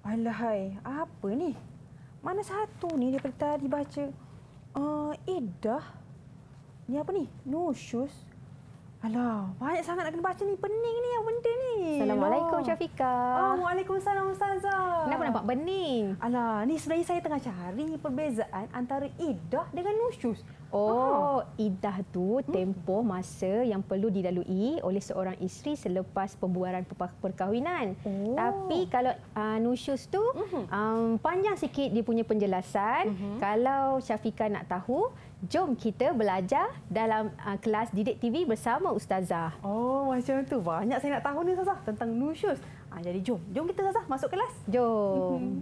Alahai, apa ni? Mana satu ni daripada tadi baca? Iddah. Ni apa ni? Nusyus. Alah, banyak sangat nak kena baca ni. Pening ni yang benda ni. Assalamualaikum Syafiqah. Waalaikumsalam Ustazah. Kenapa nampak bening? Alah, ni sebenarnya saya tengah cari perbezaan antara iddah dengan nusyus. Iddah tu tempoh masa yang perlu dilalui oleh seorang isteri selepas pembuaran perkahwinan. Tapi kalau nusyus tu panjang sikit dia punya penjelasan. Kalau Syafiqah nak tahu, jom kita belajar dalam kelas Didik TV bersama Ustazah. Oh, macam tu. Banyak saya nak tahu ni Ustazah tentang nusyus. Jadi jom kita Ustazah masuk kelas. Jom.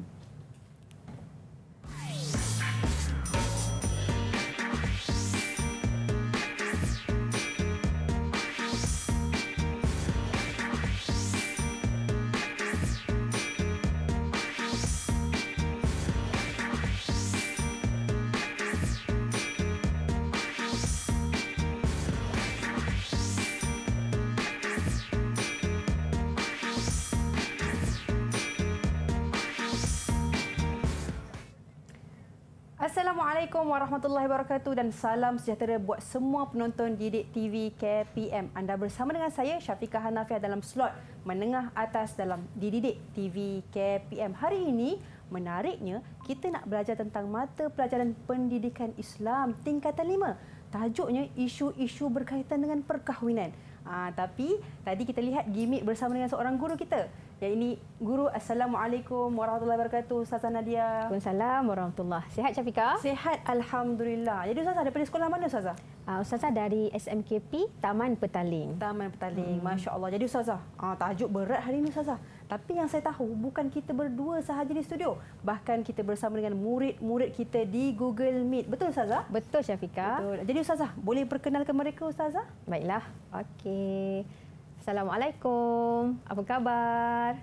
Assalamualaikum warahmatullahi wabarakatuh dan salam sejahtera buat semua penonton Didik TV KPM. Anda bersama dengan saya Syafiqah Hanafiah dalam slot menengah atas dalam Didik TV KPM. Hari ini menariknya kita nak belajar tentang mata pelajaran pendidikan Islam tingkatan 5. Tajuknya isu-isu berkaitan dengan perkahwinan. Tapi tadi kita lihat gimik bersama dengan seorang guru kita. Ini guru. Assalamualaikum warahmatullahi wabarakatuh, Ustazah Nadia. Waalaikumsalam warahmatullahi. Sihat Syafiqah? Sihat, alhamdulillah. Jadi Ustazah daripada sekolah mana Ustazah? Ustazah dari SMKP Taman Petaling. Taman Petaling. Masya-Allah. Jadi Ustazah, tajuk berat hari ini Ustazah. Tapi yang saya tahu bukan kita berdua sahaja di studio. Bahkan kita bersama dengan murid-murid kita di Google Meet. Betul Ustazah? Betul Syafiqah. Betul. Jadi Ustazah, boleh perkenalkan mereka Ustazah? Baiklah. Okey. Assalamualaikum. Apa khabar?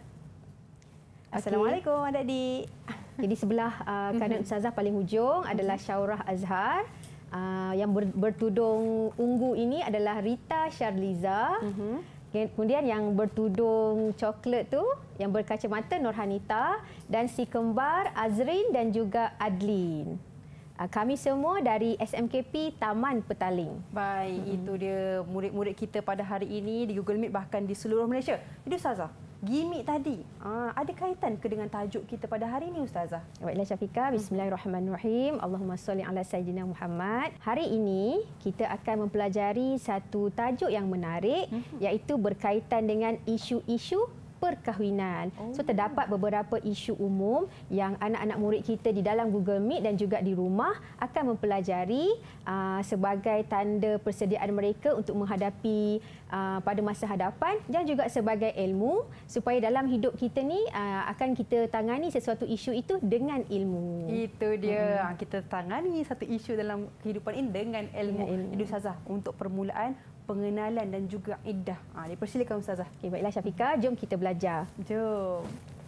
Assalamualaikum adik-adik. Jadi sebelah kanan Ustazah paling hujung adalah Syaurah Azhar. Yang bertudung ungu ini adalah Rita Syarliza. Kemudian yang bertudung coklat tu, yang berkacamata Nurhanita, dan si kembar Azrin dan juga Adlin. Kami semua dari SMKP Taman Petaling. Baik, itu dia murid-murid kita pada hari ini di Google Meet bahkan di seluruh Malaysia. Jadi Ustazah, gimik tadi ada kaitan ke dengan tajuk kita pada hari ini Ustazah? Baiklah Syafiqah, bismillahirrahmanirrahim. Allahumma salli ala sayyidina Muhammad. Hari ini kita akan mempelajari satu tajuk yang menarik iaitu berkaitan dengan isu-isu perkahwinan. So terdapat beberapa isu umum yang anak-anak murid kita di dalam Google Meet dan juga di rumah akan mempelajari sebagai tanda persediaan mereka untuk menghadapi pada masa hadapan dan juga sebagai ilmu supaya dalam hidup kita ni akan kita tangani sesuatu isu itu dengan ilmu. Itu dia. Kita tangani satu isu dalam kehidupan ini dengan ilmu. Jadi Ustazah, untuk permulaan pengenalan dan juga iddah. Dipersilakan Ustazah. Okay, baiklah Syafiqah, jom kita belajar. Jom.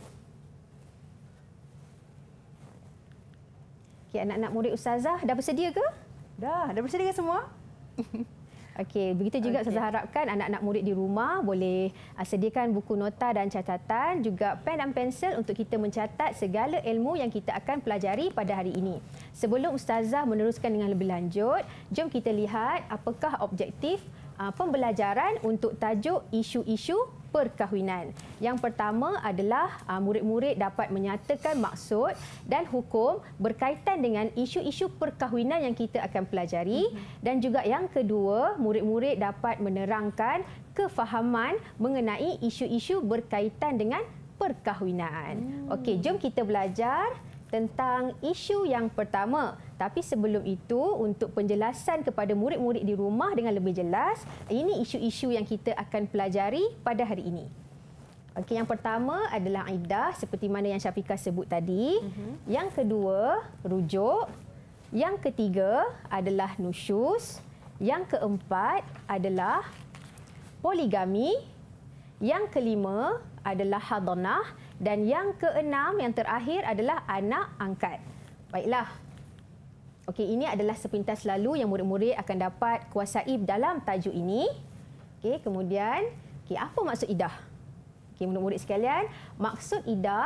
Okay, anak-anak murid Ustazah dah bersedia ke? Dah bersedia semua? Okey, begitu juga Ustazah harapkan anak-anak murid di rumah boleh sediakan buku nota dan catatan, juga pen dan pensel untuk kita mencatat segala ilmu yang kita akan pelajari pada hari ini. Sebelum Ustazah meneruskan dengan lebih lanjut, jom kita lihat apakah objektif pembelajaran untuk tajuk isu-isu perkahwinan. Yang pertama adalah murid-murid dapat menyatakan maksud dan hukum berkaitan dengan isu-isu perkahwinan yang kita akan pelajari. Dan juga yang kedua, murid-murid dapat menerangkan kefahaman mengenai isu-isu berkaitan dengan perkahwinan. Okey, jom kita belajar tentang isu yang pertama. Tapi sebelum itu, untuk penjelasan kepada murid-murid di rumah dengan lebih jelas, ini isu-isu yang kita akan pelajari pada hari ini. Okey, yang pertama adalah iddah seperti mana yang Syafiqah sebut tadi. Yang kedua, rujuk. Yang ketiga adalah nusyus. Yang keempat adalah poligami. Yang kelima adalah hadanah. Dan yang keenam, yang terakhir adalah anak angkat. Baiklah. Okey, ini adalah sepintas lalu yang murid-murid akan dapat kuasai dalam tajuk ini. Okey, kemudian, apa maksud iddah? Okey, murid-murid sekalian, maksud iddah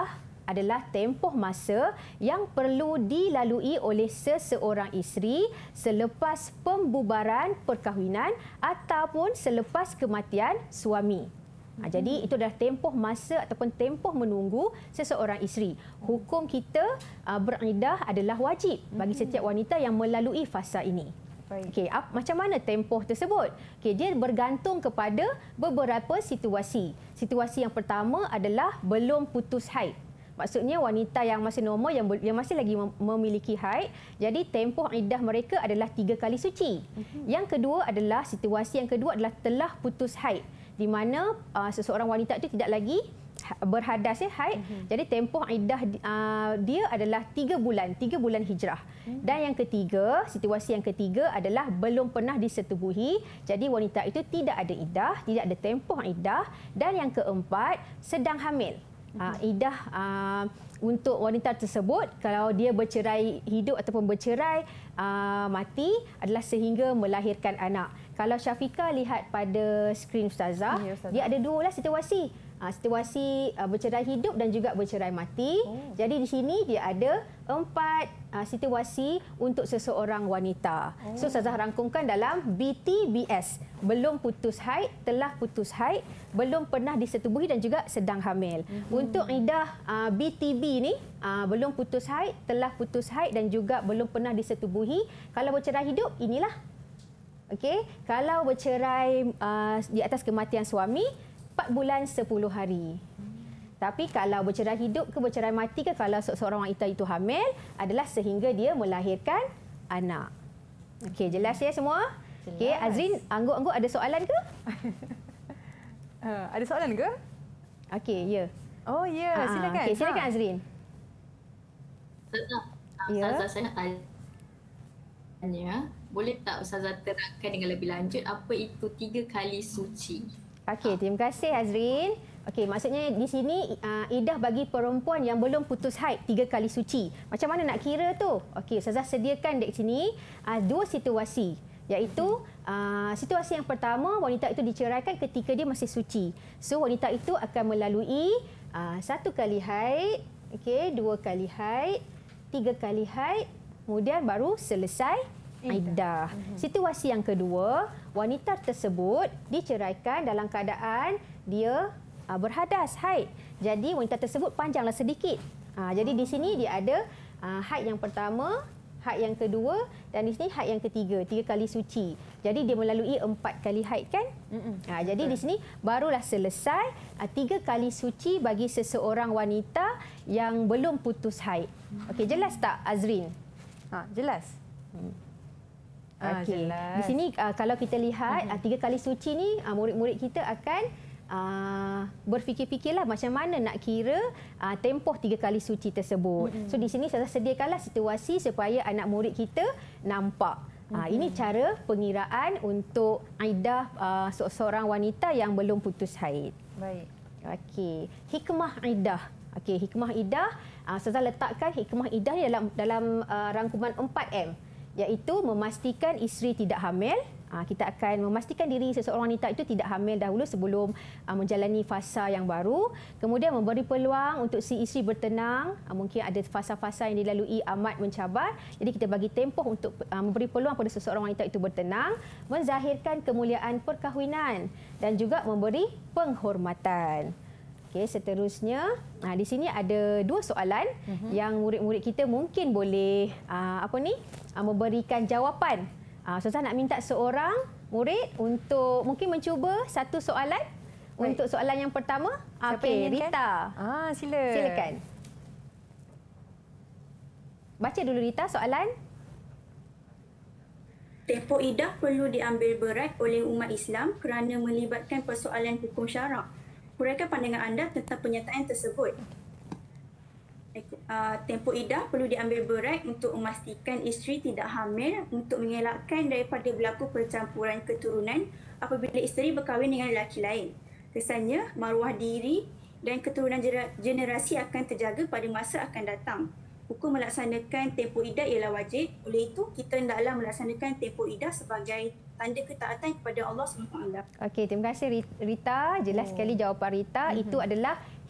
adalah tempoh masa yang perlu dilalui oleh seseorang isteri selepas pembubaran perkahwinan ataupun selepas kematian suami. Jadi itu adalah tempoh masa ataupun tempoh menunggu seseorang isteri. Hukum kita beriddah adalah wajib bagi setiap wanita yang melalui fasa ini. Okey, macam mana tempoh tersebut? Okey, dia bergantung kepada beberapa situasi. Situasi yang pertama adalah belum putus haid. Maksudnya wanita yang masih normal, yang masih lagi memiliki haid, jadi tempoh iddah mereka adalah 3 kali suci. Yang kedua adalah, situasi yang kedua adalah telah putus haid, di mana seseorang wanita itu tidak lagi berhadas haid. Jadi tempoh iddah dia adalah 3 bulan hijrah. Dan yang ketiga, situasi yang ketiga adalah belum pernah disetubuhi. Jadi wanita itu tidak ada iddah, tidak ada tempoh iddah. Dan yang keempat, sedang hamil. Iddah untuk wanita tersebut, kalau dia bercerai hidup ataupun bercerai mati, adalah sehingga melahirkan anak. Kalau Syafiqah lihat pada skrin Ustazah, dia ada 2 situasi. Situasi bercerai hidup dan juga bercerai mati. Jadi di sini dia ada 4 situasi untuk seseorang wanita. So Ustazah rangkumkan dalam BTBS. Belum putus haid, telah putus haid, belum pernah disetubuhi dan juga sedang hamil. Untuk iddah BTB ni, belum putus haid, telah putus haid dan juga belum pernah disetubuhi. Kalau bercerai hidup, inilah. Okey, kalau bercerai di atas kematian suami, 4 bulan 10 hari. Tapi kalau bercerai hidup ke bercerai mati ke, kalau seorang wanita itu hamil, adalah sehingga dia melahirkan anak. Okey, jelas ya semua? Okey, Azrin, angguk-angguk ada soalan ke? Ada soalan ke? Okey, ya. Oh, ya. Silakan. Okey, silakan Azrin. Ustazah, saya nak tanya, boleh tak Ustazah terangkan dengan lebih lanjut apa itu 3 kali suci? Okey, terima kasih Azrin. Okey, maksudnya di sini iddah bagi perempuan yang belum putus haid 3 kali suci. Macam mana nak kira tu? Okey, Ustazah sediakan di sini 2 situasi. Iaitu situasi yang pertama, wanita itu diceraikan ketika dia masih suci. So wanita itu akan melalui 1 kali haid, okey, 2 kali haid, 3 kali haid, kemudian baru selesai iddah. Situasi yang kedua, wanita tersebut diceraikan dalam keadaan dia berhadas haid. Jadi wanita tersebut panjanglah sedikit. Jadi di sini dia ada haid yang pertama, haid yang kedua dan di sini haid yang ketiga, 3 kali suci. Jadi dia melalui 4 kali haid kan? Jadi di sini barulah selesai 3 kali suci bagi seseorang wanita yang belum putus haid. Okey, jelas tak Azrin? Jelas. Okey. Di sini kalau kita lihat 3 kali suci ni, murid-murid kita akan berfikir-fikirlah macam mana nak kira tempoh 3 kali suci tersebut. So di sini saya sediakanlah situasi supaya anak murid kita nampak. Ini cara pengiraan untuk iddah seorang wanita yang belum putus haid. Baik. Okey, hikmah iddah. Okey, hikmah iddah, saya letakkan hikmah iddah ni dalam rangkuman 4M. Iaitu memastikan isteri tidak hamil. Kita akan memastikan diri seseorang wanita itu tidak hamil dahulu sebelum menjalani fasa yang baru. Kemudian memberi peluang untuk si isteri bertenang. Mungkin ada fasa-fasa yang dilalui amat mencabar. Jadi kita bagi tempoh untuk memberi peluang pada seseorang wanita itu bertenang. Menzahirkan kemuliaan perkahwinan. Dan juga memberi penghormatan. Okey, seterusnya di sini ada 2 soalan yang murid-murid kita mungkin boleh memberikan jawapan. Ustazah nak minta seorang murid untuk mungkin mencuba 1 soalan. Baik. Untuk soalan yang pertama, okey, Rita. Silakan. Baca dulu Rita soalan. Tempoh iddah perlu diambil berat oleh umat Islam kerana melibatkan persoalan hukum syarak. Huraikan pandangan anda tentang pernyataan tersebut. Tempoh iddah perlu diambil berat untuk memastikan isteri tidak hamil untuk mengelakkan daripada berlaku percampuran keturunan apabila isteri berkahwin dengan lelaki lain. Kesannya, maruah diri dan keturunan generasi akan terjaga pada masa akan datang. Hukum melaksanakan tempoh iddah ialah wajib. Oleh itu, kita hendaklah melaksanakan tempoh iddah sebagai tanda ketaatan kepada Allah SWT. Okey, terima kasih Rita. Jelas sekali jawapan Rita. Itu adalah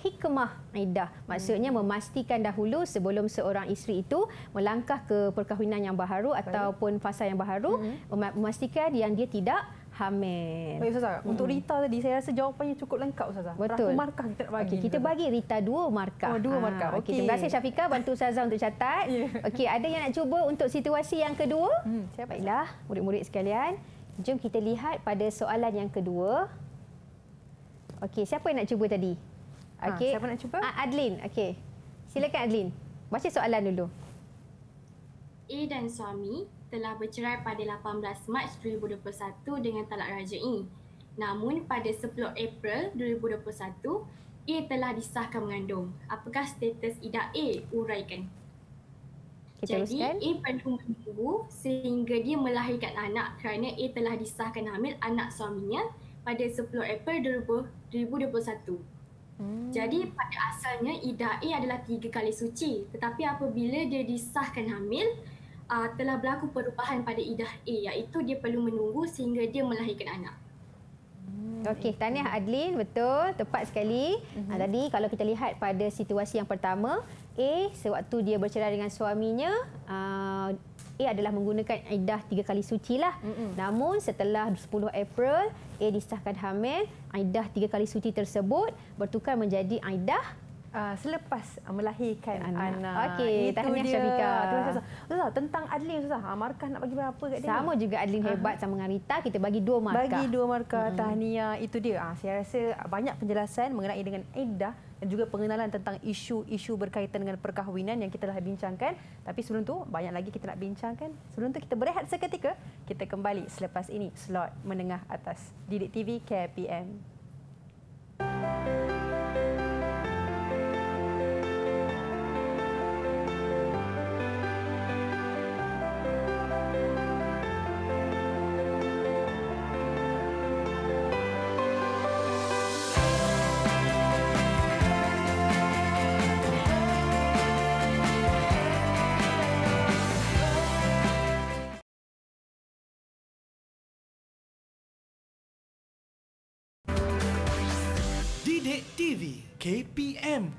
hikmah iddah. Maksudnya memastikan dahulu sebelum seorang isteri itu melangkah ke perkahwinan yang baharu ataupun fasa yang baharu, memastikan yang dia tidak hamil. Baik Ustazah, untuk Rita tadi saya rasa jawapannya cukup lengkap Ustazah. Betul. Berapa markah kita nak bagi? Okey, kita bagi Rita 2 markah. Oh, 2 markah. Okey. Terima kasih Syafiqah, bantu Ustazah untuk catat. Okey, ada yang nak cuba untuk situasi yang kedua? Baiklah, murid-murid sekalian. Jom kita lihat pada soalan yang kedua. Okey, siapa yang nak cuba tadi? Okey. Siapa nak cuba? Adlin. Okey. Silakan Adlin. Baca soalan dulu. A dan suami telah bercerai pada 18 Mac 2021 dengan talak rajai. Namun pada 10 April 2021, A telah disahkan mengandung. Apakah status iddah A? Uraikan. Kita Jadi teruskan. A perlu menunggu sehingga dia melahirkan anak kerana A telah disahkan hamil anak suaminya pada 10 April 2021. Jadi pada asalnya iddah A adalah 3 kali suci, tetapi apabila dia disahkan hamil, telah berlaku perubahan pada iddah A, iaitu dia perlu menunggu sehingga dia melahirkan anak. Okey, tahniah Adlin, betul, tepat sekali. Tadi kalau kita lihat pada situasi yang pertama, A sewaktu dia bercerai dengan suaminya, A adalah menggunakan iddah 3 kali suci lah. Namun setelah 10 April, A disahkan hamil, iddah 3 kali suci tersebut bertukar menjadi iddah Selepas melahirkan anak. Okey, tahniah Syafiqah. Terima kasih Ustazah. Tentang Adlin Ustazah, markah nak bagi berapa kat dia? Sama juga Adlin hebat sama dengan Rita, kita bagi 2 markah. Bagi 2 markah. Tahniah, itu dia. Saya rasa banyak penjelasan mengenai dengan iddah dan juga pengenalan tentang isu-isu berkaitan dengan perkahwinan yang kita telah bincangkan. Tapi sebelum tu, banyak lagi kita nak bincangkan. Sebelum tu kita berehat seketika. Kita kembali selepas ini, slot menengah atas Didik TV KPM. Didik TV KPM.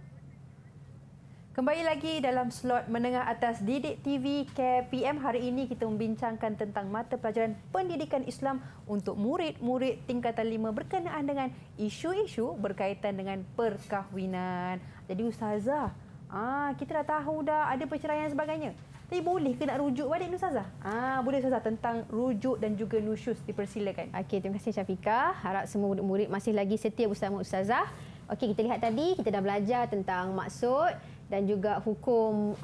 Kembali lagi dalam slot menengah atas Didik TV KPM. Hari ini kita membincangkan tentang mata pelajaran pendidikan Islam untuk murid-murid tingkatan 5 berkenaan dengan isu-isu berkaitan dengan perkahwinan. Jadi Ustazah, kita dah tahu dah ada perceraian dan sebagainya. Tapi boleh ke nak rujuk balik Ustazah? Boleh Ustazah, tentang rujuk dan juga nusyuz, dipersilakan. Okey, terima kasih Syafiqah. Harap semua murid-murid masih lagi setia bersama Ustazah. Okey, kita lihat tadi kita dah belajar tentang maksud dan juga hukum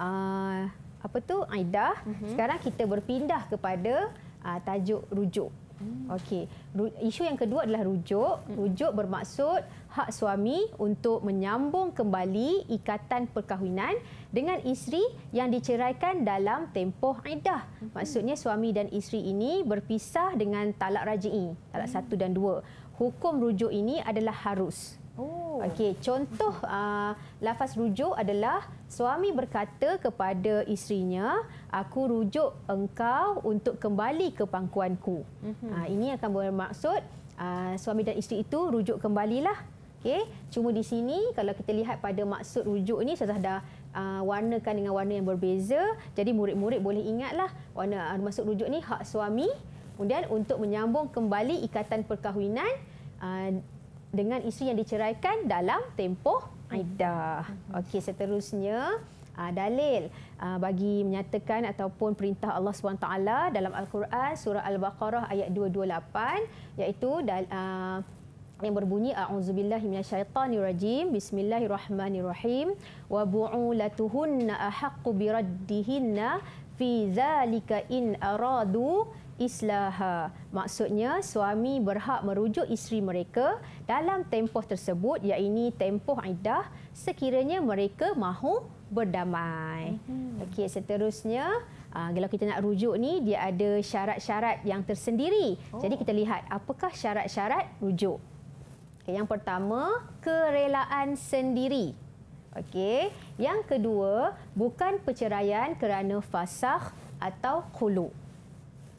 iddah. Sekarang kita berpindah kepada tajuk rujuk. Okey, isu yang kedua adalah rujuk. Rujuk bermaksud hak suami untuk menyambung kembali ikatan perkahwinan dengan isteri yang diceraikan dalam tempoh iddah. Maksudnya suami dan isteri ini berpisah dengan talak raj'i, talak 1 dan 2. Hukum rujuk ini adalah harus. Okey, contoh lafaz rujuk adalah suami berkata kepada isterinya, aku rujuk engkau untuk kembali ke pangkuanku. Ini akan bermaksud suami dan isteri itu rujuk kembalilah. Okey, cuma di sini kalau kita lihat pada maksud rujuk ini Ustazah dah warnakan dengan warna yang berbeza. Jadi murid-murid boleh ingatlah warna maksud rujuk ni hak suami, kemudian untuk menyambung kembali ikatan perkahwinan dengan isteri yang diceraikan dalam tempoh iddah. Okey, seterusnya dalil bagi menyatakan ataupun perintah Allah SWT dalam Al-Quran surah Al-Baqarah ayat 228 iaitu yang berbunyi a'udzubillahi minasyaitonirrajim bismillahirrahmanirrahim wa bu'ulatuhunna ahaqqu biraddihinna fi zalika in aradu islaha. Maksudnya suami berhak merujuk isteri mereka dalam tempoh tersebut, iaitu tempoh iddah, sekiranya mereka mahu berdamai. Okey, seterusnya kalau kita nak rujuk ni dia ada syarat-syarat yang tersendiri. Jadi kita lihat apakah syarat-syarat rujuk. Okay, yang pertama, kerelaan sendiri. Okey, yang kedua, bukan perceraian kerana fasakh atau khulu'.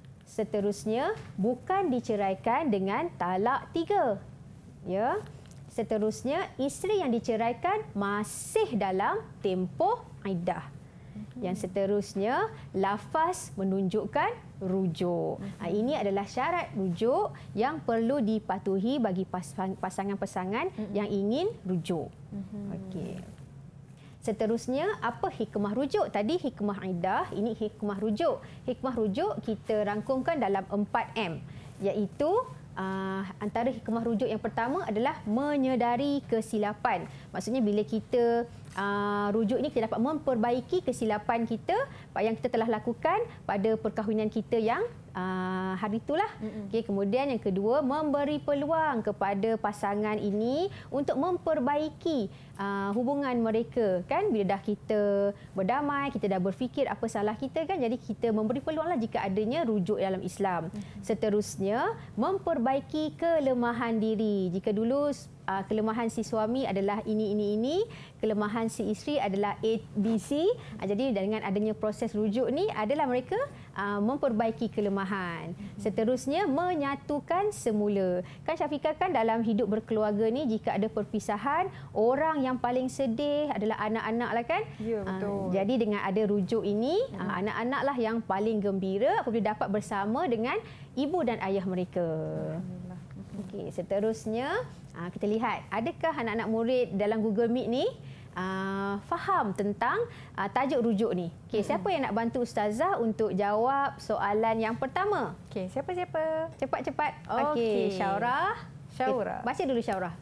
Seterusnya, bukan diceraikan dengan talak 3. Ya. Seterusnya, isteri yang diceraikan masih dalam tempoh iddah. Yang seterusnya, lafaz menunjukkan rujuk. Ini adalah syarat rujuk yang perlu dipatuhi bagi pasangan-pasangan yang ingin rujuk. Okey. Seterusnya, apa hikmah rujuk? Tadi hikmah iddah, ini hikmah rujuk. Hikmah rujuk kita rangkumkan dalam 4M, iaitu antara hikmah rujuk yang pertama adalah menyedari kesilapan. Maksudnya bila kita rujuk ini, kita dapat memperbaiki kesilapan kita yang kita telah lakukan pada perkahwinan kita yang hari itulah. Okey, kemudian yang kedua, memberi peluang kepada pasangan ini untuk memperbaiki hubungan mereka, kan? Bila dah kita berdamai, kita dah berfikir apa salah kita, kan? Jadi kita memberi peluanglah jika adanya rujuk dalam Islam. Seterusnya, memperbaiki kelemahan diri. Jika dulu kelemahan si suami adalah ini, kelemahan si isteri adalah ABC. Jadi dengan adanya proses rujuk ni adalah mereka memperbaiki kelemahan. Seterusnya, menyatukan semula. Kan Syafiqah, kan dalam hidup berkeluarga ni jika ada perpisahan, orang yang paling sedih adalah anak-anak lah, kan? Ya, betul. Jadi dengan ada rujuk ini, anak-anak lah yang paling gembira apabila dapat bersama dengan ibu dan ayah mereka. Okey, seterusnya kita lihat, adakah anak-anak murid dalam Google Meet ni faham tentang tajuk rujuk ni? Okey, siapa yang nak bantu Ustazah untuk jawab soalan yang pertama? Okey, siapa? Cepat-cepat. Okey. Okey, Syaurah. Syaurah. Okay, baca dulu Syaurah.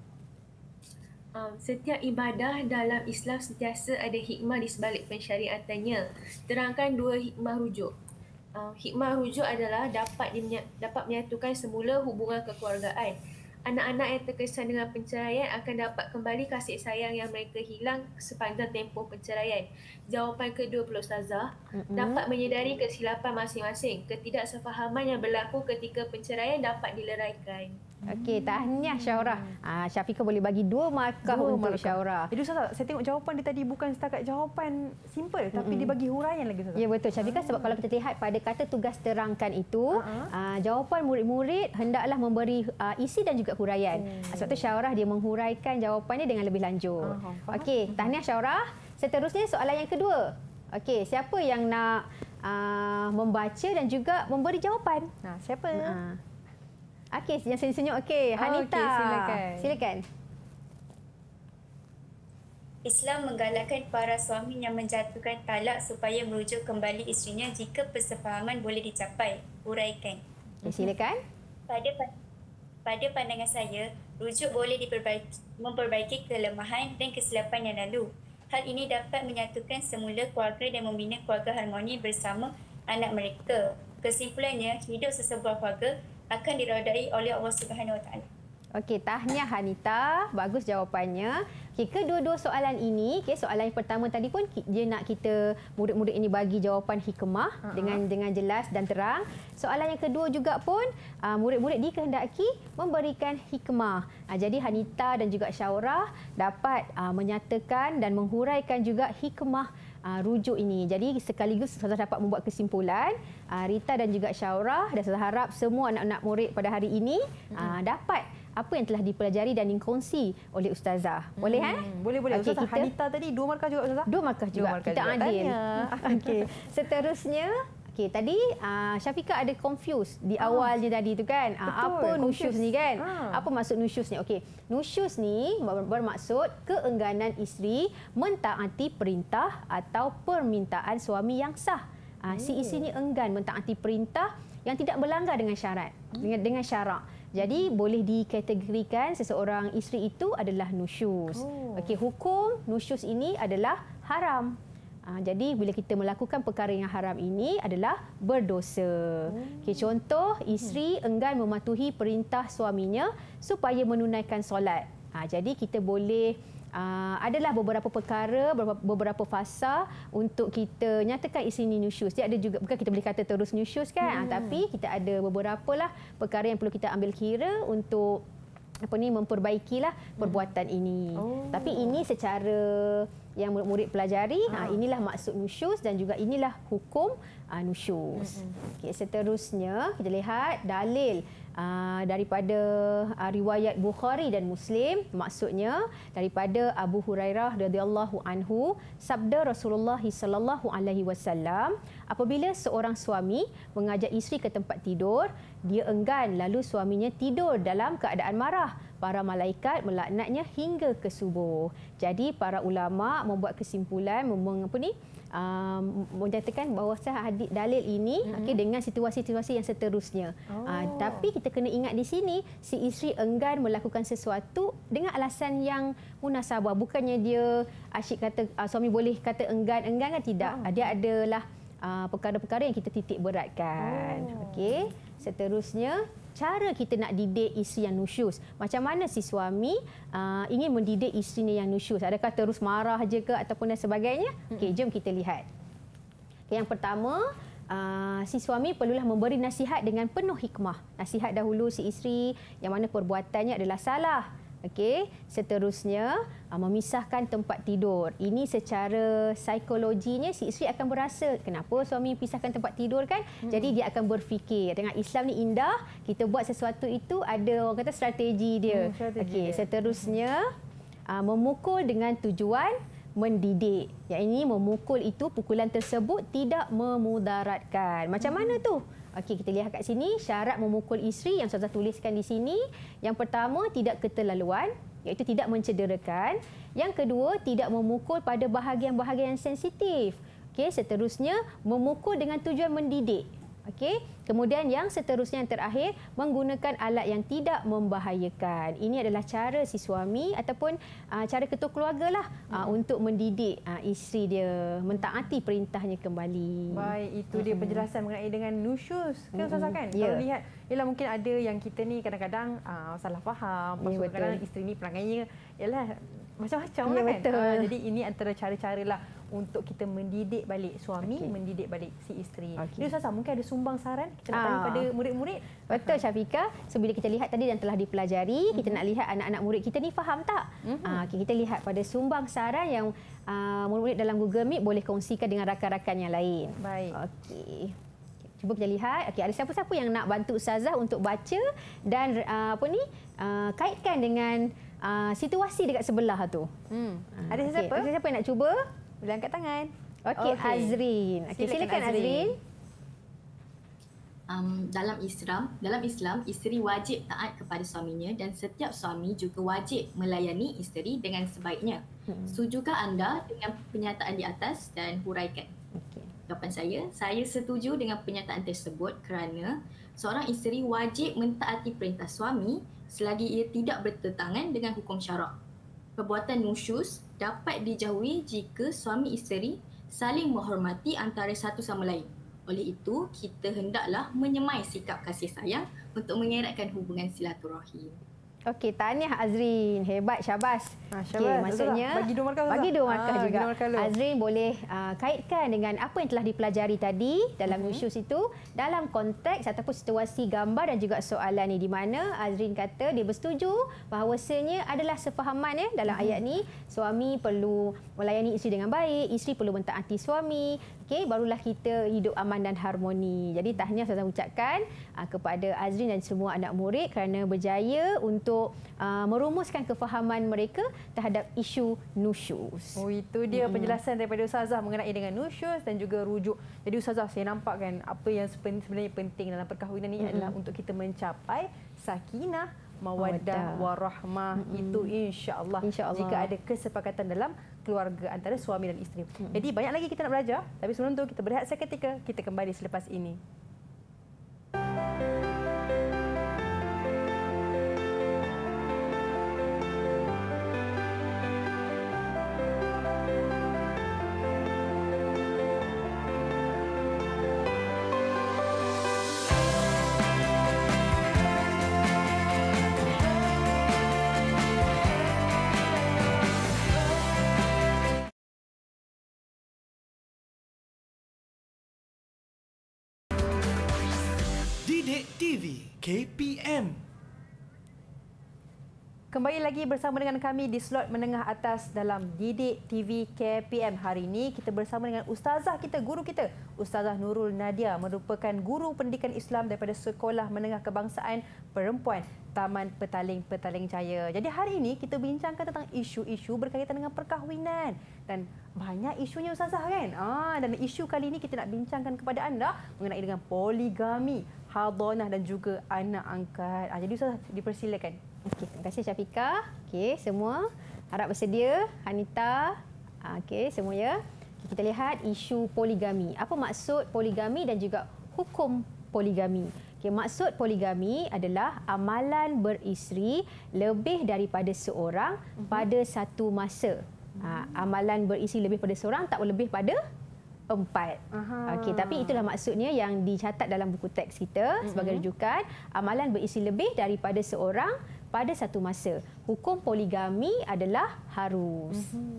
Setiap ibadah dalam Islam sentiasa ada hikmah di sebalik pensyariatannya. Terangkan 2 hikmah rujuk. Hikmah rujuk adalah dapat menyatukan semula hubungan kekeluargaan. Anak-anak yang terkesan dengan penceraian akan dapat kembali kasih sayang yang mereka hilang sepanjang tempoh penceraian. Jawapan kedua perlu Ustazah, dapat menyedari kesilapan masing-masing. Ketidaksefahaman yang berlaku ketika penceraian dapat dileraikan. Okey, tahniah Syaurah. Syafiqah boleh bagi 2 markah untuk Syaurah. Jadi Ustazah, saya tengok jawapan dia tadi bukan setakat jawapan simple, tapi dia bagi huraian lagi, Ustazah. Ya, betul Syafiqah, sebab kalau kita lihat pada kata tugas terangkan itu, jawapan murid-murid hendaklah memberi isi dan juga huraian. Sebab tu Syaurah dia menghuraikan jawapannya dengan lebih lanjut. Okey, tahniah Syaurah. Seterusnya soalan yang kedua. Okey, siapa yang nak membaca dan juga memberi jawapan? Siapa? Okey, yang senyum-senyum. Okey, Hanita. Okey, silakan. Islam menggalakkan para suami yang menjatuhkan talak supaya merujuk kembali isterinya jika persefahaman boleh dicapai. Huraikan. Okay, silakan. Pada pandangan saya, rujuk boleh memperbaiki kelemahan dan kesilapan yang lalu. Hal ini dapat menyatukan semula keluarga dan membina keluarga harmoni bersama anak mereka. Kesimpulannya, hidup sesebuah keluarga akan dirodai oleh Allah Subhanahu Wa Taala. Okey, tahniah Hanita. Bagus jawapannya. Okey, kedua-dua soalan ini, soalan yang pertama tadi pun dia nak kita murid-murid ini bagi jawapan hikmah dengan jelas dan terang. Soalan yang kedua juga pun murid-murid dikehendaki memberikan hikmah. Jadi Hanita dan juga Syaurah dapat menyatakan dan menghuraikan juga hikmah rujuk ini. Jadi sekaligus Ustazah dapat membuat kesimpulan, Rita dan juga Syaurah, dan saya harap semua anak-anak murid pada hari ini dapat apa yang telah dipelajari dan dikongsi oleh Ustazah. Boleh Boleh. Okay, Ustazah, Hanita tadi 2 markah juga, Ustazah? 2 markah juga. Kita adil. Okey. Seterusnya, tadi Syafiqah ada confuse di awal je tadi tu, kan? Apa nusyuz ni, kan? Apa maksud nusyuz ni? Okey, nusyuz ni bermaksud keengganan isteri mentaati perintah atau permintaan suami yang sah. Si isteri ni enggan mentaati perintah yang tidak berlanggar dengan syarat, dengan syarak. Jadi boleh dikategorikan seseorang isteri itu adalah nusyuz. Okey, hukum nusyuz ini adalah haram. Jadi bila kita melakukan perkara yang haram ini adalah berdosa. Okey, contoh, isteri enggan mematuhi perintah suaminya supaya menunaikan solat. Jadi kita boleh adalah beberapa perkara, beberapa fasa untuk kita nyatakan isteri ini nusyuz. Dia ada juga, bukan kita boleh kata terus nusyuz, kan? Tapi kita ada beberapa lah perkara yang perlu kita ambil kira untuk memperbaikilah perbuatan ini. Tapi ini secara yang murid-murid pelajari. Inilah maksud nusyuz dan juga inilah hukum nusyuz. Okey, seterusnya kita lihat dalil daripada riwayat Bukhari dan Muslim, maksudnya daripada Abu Hurairah radhiyallahu anhu, sabda Rasulullah sallallahu alaihi wasallam, apabila seorang suami mengajak isteri ke tempat tidur, dia enggan lalu suaminya tidur dalam keadaan marah, para malaikat melaknatnya hingga ke subuh. Jadi para ulama membuat kesimpulan menyatakan bahawa hadis dalil ini dengan situasi-situasi yang seterusnya. Tapi kita kena ingat di sini si isteri enggan melakukan sesuatu dengan alasan yang munasabah. Bukannya dia asyik kata suami boleh kata enggan kan, tidak. Dia adalah perkara-perkara yang kita titik beratkan. Okey. Seterusnya, cara kita nak didik isteri yang nusyuz. Macam mana si suami ingin mendidik isterinya yang nusyuz? Adakah terus marah je ke ataupun dan sebagainya? Okey, jom kita lihat. Okay, yang pertama, si suami perlulah memberi nasihat dengan penuh hikmah. Nasihat dahulu si isteri yang mana perbuatannya adalah salah. Okey, seterusnya memisahkan tempat tidur. Ini secara psikologinya si isteri akan berasa kenapa suami pisahkan tempat tidur kan? Jadi dia akan berfikir dengan Islam ni indah, kita buat sesuatu itu ada orang kata strategi dia. Okey, seterusnya memukul dengan tujuan mendidik. Yang ini memukul itu pukulan tersebut tidak memudaratkan. Macam mana tu? Okey, kita lihat kat sini syarat memukul isteri yang Ustazah tuliskan di sini. Yang pertama, tidak keterlaluan, iaitu tidak mencederakan. Yang kedua, tidak memukul pada bahagian-bahagian sensitif. Okey, seterusnya memukul dengan tujuan mendidik. Okey, kemudian yang seterusnya yang terakhir, menggunakan alat yang tidak membahayakan. Ini adalah cara si suami ataupun cara ketua keluarga lah untuk mendidik isteri dia mentaati perintahnya kembali. Baik, itu dia penjelasan mengenai dengan nusyuz. Kan Ustazah kan? Kalau lihat, ialah mungkin ada yang kita ni kadang-kadang salah faham. Kadang-kadang isteri ni pelanggannya ialah macam-macam kan? Betul. Jadi ini antara cara-cara lah untuk kita mendidik balik suami, mendidik balik si isteri. Jadi Ustazah, mungkin ada sumbang saran kita nak tanya pada murid-murid? Betul Syafiqah. So, bila kita lihat tadi dan telah dipelajari, kita nak lihat anak-anak murid kita ni faham tak? Kita lihat pada sumbang saran yang murid-murid dalam Google Meet boleh kongsikan dengan rakan-rakan yang lain. Baik. Okey. Cuba kita lihat. Okey, ada siapa-siapa yang nak bantu Ustazah untuk baca dan kaitkan dengan situasi dekat sebelah tu. Ada siapa? Ada siapa yang nak cuba? Boleh angkat tangan. Okey, Azrin. Okey, silakan Azrin. Dalam Islam, isteri wajib taat kepada suaminya dan setiap suami juga wajib melayani isteri dengan sebaiknya. Setujukah anda dengan pernyataan di atas dan huraikan? Jawapan saya setuju dengan pernyataan tersebut kerana seorang isteri wajib mentaati perintah suami selagi ia tidak bertentangan dengan hukum syarak. Perbuatan nusyuz dapat dijauhi jika suami isteri saling menghormati antara satu sama lain. Oleh itu, kita hendaklah menyemai sikap kasih sayang untuk mengeratkan hubungan silaturahim. Okey, tahniah Azrin. Hebat, syabas. Okey, maksudnya bagi 2 markah. Bagi 2 markah juga. Azrin boleh kaitkan dengan apa yang telah dipelajari tadi dalam nusyuz itu dalam konteks ataupun situasi gambar dan juga soalan ni, di mana Azrin kata dia bersetuju bahawasanya adalah sefahaman dalam ayat ni, suami perlu melayani isteri dengan baik, isteri perlu mentaati suami. Okey, barulah kita hidup aman dan harmoni. Jadi tahniah saya ucapkan kepada Azrin dan semua anak murid kerana berjaya untuk merumuskan kefahaman mereka terhadap isu nusyuz. Oh, itu dia penjelasan daripada Ustazah mengenai dengan nusyuz dan juga rujuk. Jadi Ustazah, saya nampak kan apa yang sebenarnya penting dalam perkahwinan ini adalah untuk kita mencapai sakinah, mawaddah, warahmah. Itu insya-Allah jika ada kesepakatan dalam keluarga antara suami dan isteri. Jadi banyak lagi kita nak belajar, tapi sebelum tu kita berehat seketika. Kita kembali selepas ini. Didik TV KPM. Kembali lagi bersama dengan kami di slot menengah atas dalam Didik TV KPM. Hari ini kita bersama dengan ustazah kita, guru kita, Ustazah Nurul Nadia, merupakan guru pendidikan Islam daripada Sekolah Menengah Kebangsaan Perempuan Taman Petaling Jaya. Jadi hari ini kita bincangkan tentang isu-isu berkaitan dengan perkahwinan dan banyak isunya ustazah kan. Dan isu kali ini kita nak bincangkan kepada anda mengenai dengan poligami, hadonah dan juga anak angkat. Jadi ustazah dipersilakan. Okey, terima kasih Syafiqah. Okey, semua harap bersedia. Hanita. Okey, semua ya. Kita lihat isu poligami. Apa maksud poligami dan juga hukum poligami? Okey, maksud poligami adalah amalan beristeri lebih daripada seorang pada satu masa. Amalan beristeri lebih pada seorang tak lebih pada 4. Okey, tapi itulah maksudnya yang dicatat dalam buku teks kita sebagai rujukan. Amalan beristeri lebih daripada seorang pada satu masa. Hukum poligami adalah harus.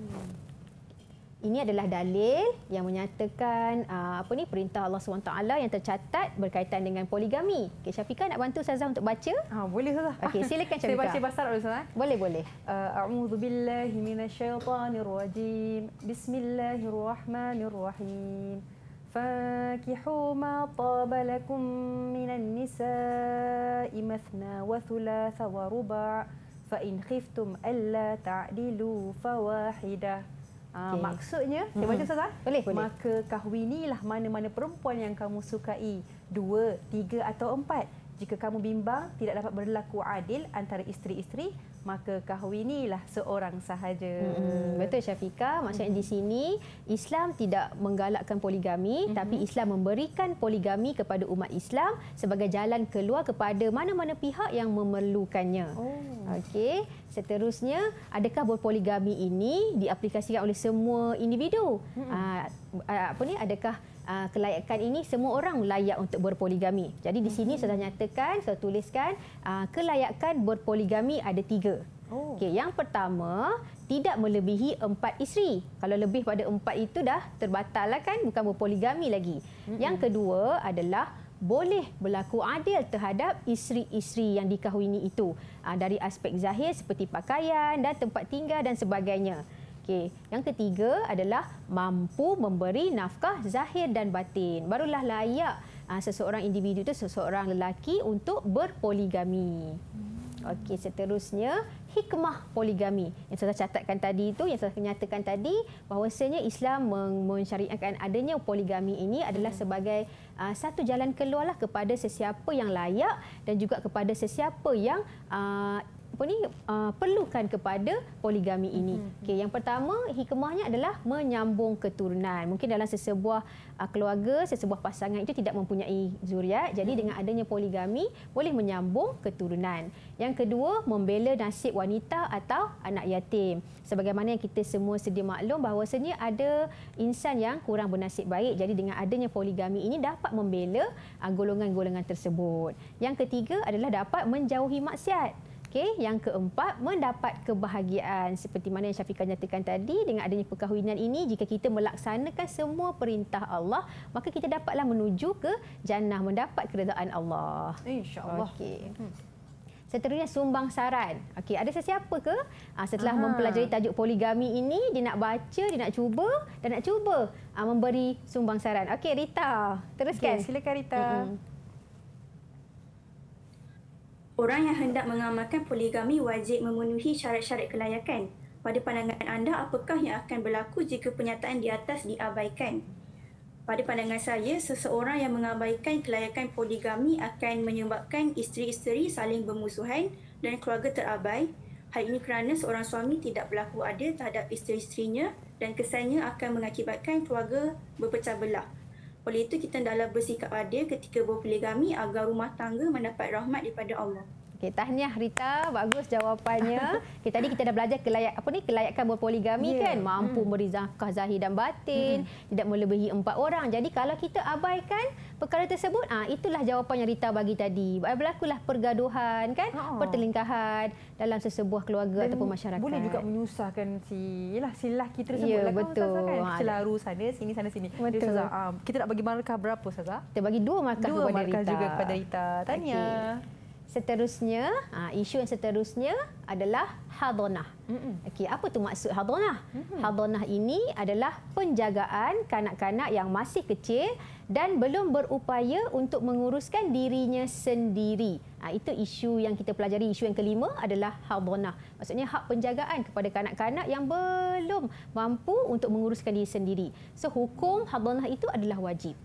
Ini adalah dalil yang menyatakan perintah Allah SWT yang tercatat berkaitan dengan poligami. Okey, Syafiqah nak bantu Ustazah untuk baca? Boleh Ustazah. Okey, silakan Syafiqah. Saya baca bahasa Arab Ustazah. Boleh. A'udzu billahi minasyaitonir rajim. Bismillahirrahmanirrahim. فانكحوا ما طاب لكم من النساء مثنى وثلاث ورباع فإن خفتم ألا تعدلوا فواحدة. Maksudnya, saya baca Ustazah? Boleh. Maka kahwinilah mana-mana perempuan yang kamu sukai, 2, 3 atau 4. Jika kamu bimbang tidak dapat berlaku adil antara isteri-isteri, maka kahwinilah seorang sahaja. Betul Syafiqah. Maksudnya di sini Islam tidak menggalakkan poligami, tapi Islam memberikan poligami kepada umat Islam sebagai jalan keluar kepada mana-mana pihak yang memerlukannya. Okey. Seterusnya, adakah berpoligami ini diaplikasikan oleh semua individu? Adakah kelayakan ini semua orang layak untuk berpoligami? Jadi di sini sudah nyatakan, saya tuliskan kelayakan berpoligami ada 3. Okey, yang pertama, tidak melebihi 4 isteri. Kalau lebih pada 4 itu dah terbatal lah kan, bukan berpoligami lagi. Yang kedua adalah boleh berlaku adil terhadap isteri-isteri yang dikahwini itu dari aspek zahir seperti pakaian dan tempat tinggal dan sebagainya. Okey, yang ketiga adalah mampu memberi nafkah zahir dan batin. Barulah layak seseorang individu itu, seseorang lelaki untuk berpoligami. Okey, seterusnya hikmah poligami. Yang saya catatkan tadi itu, yang saya nyatakan tadi, bahawasanya Islam mensyariatkan adanya poligami ini adalah sebagai satu jalan keluarlah kepada sesiapa yang layak dan juga kepada sesiapa yang perlukan kepada poligami ini. Okey, yang pertama hikmahnya adalah menyambung keturunan. Mungkin dalam sesebuah keluarga, sesebuah pasangan itu tidak mempunyai zuriat, jadi dengan adanya poligami boleh menyambung keturunan. Yang kedua, membela nasib wanita atau anak yatim. Sebagaimana yang kita semua sedia maklum bahawasanya ada insan yang kurang bernasib baik, jadi dengan adanya poligami ini dapat membela golongan-golongan tersebut. Yang ketiga adalah dapat menjauhi maksiat. Okey, yang keempat, mendapat kebahagiaan. Seperti mana yang Syafiqah nyatakan tadi, dengan adanya perkahwinan ini, jika kita melaksanakan semua perintah Allah, maka kita dapatlah menuju ke jannah, mendapat keredaan Allah. InsyaAllah. Okey. Seterusnya, sumbang saran. Okey, ada sesiapa ke setelah mempelajari tajuk poligami ini, dia nak baca, dia nak cuba dan nak cuba memberi sumbang saran. Okey, Rita, teruskan. Okay, silakan Rita. Orang yang hendak mengamalkan poligami wajib memenuhi syarat-syarat kelayakan. Pada pandangan anda, apakah yang akan berlaku jika pernyataan di atas diabaikan? Pada pandangan saya, seseorang yang mengabaikan kelayakan poligami akan menyebabkan isteri-isteri saling bermusuhan dan keluarga terabai. Hal ini kerana seorang suami tidak berlaku adil terhadap isteri-isterinya dan kesannya akan mengakibatkan keluarga berpecah belah. Oleh itu, kita hendaklah bersikap adil ketika berpoligami agar rumah tangga mendapat rahmat daripada Allah. Okey, tahniah Rita, bagus jawapannya. Okay, tadi kita dah belajar kelayakan berpoligami kan, mampu memberi nafkah zahir dan batin, tidak melebihi 4 orang. Jadi kalau kita abaikan perkara tersebut, itulah jawapan yang Rita bagi tadi. Berlakulah pergaduhan kan, pertelingkahan dalam sesebuah keluarga ataupun masyarakat. Boleh juga menyusahkan si lelaki tersebut. Ya, kan, betul. Kan? Celaru sana sini. Betul. Kita nak bagi markah berapa Ustazah? Kita bagi 2 markah kepada Rita. Juga kepada Rita. Tanya. Okay. Seterusnya, isu yang seterusnya adalah hadonah. Okey, apa tu maksud hadonah? Hadonah ini adalah penjagaan kanak-kanak yang masih kecil dan belum berupaya untuk menguruskan dirinya sendiri. Itu isu yang kita pelajari. Isu yang kelima adalah hadonah. Maksudnya hak penjagaan kepada kanak-kanak yang belum mampu untuk menguruskan diri sendiri. So, hukum hadonah itu adalah wajib.